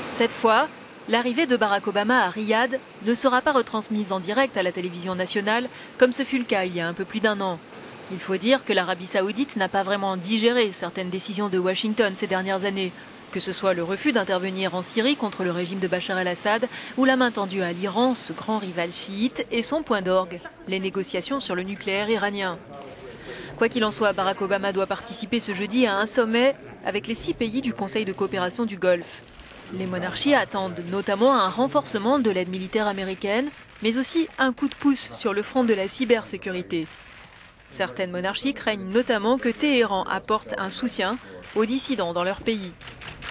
Cette fois, l'arrivée de Barack Obama à Riyad ne sera pas retransmise en direct à la télévision nationale, comme ce fut le cas il y a un peu plus d'un an. Il faut dire que l'Arabie Saoudite n'a pas vraiment digéré certaines décisions de Washington ces dernières années, que ce soit le refus d'intervenir en Syrie contre le régime de Bachar el-Assad ou la main tendue à l'Iran, ce grand rival chiite, et son point d'orgue, les négociations sur le nucléaire iranien. Quoi qu'il en soit, Barack Obama doit participer ce jeudi à un sommet avec les 6 pays du Conseil de coopération du Golfe. Les monarchies attendent notamment un renforcement de l'aide militaire américaine, mais aussi un coup de pouce sur le front de la cybersécurité. Certaines monarchies craignent notamment que Téhéran apporte un soutien aux dissidents dans leur pays.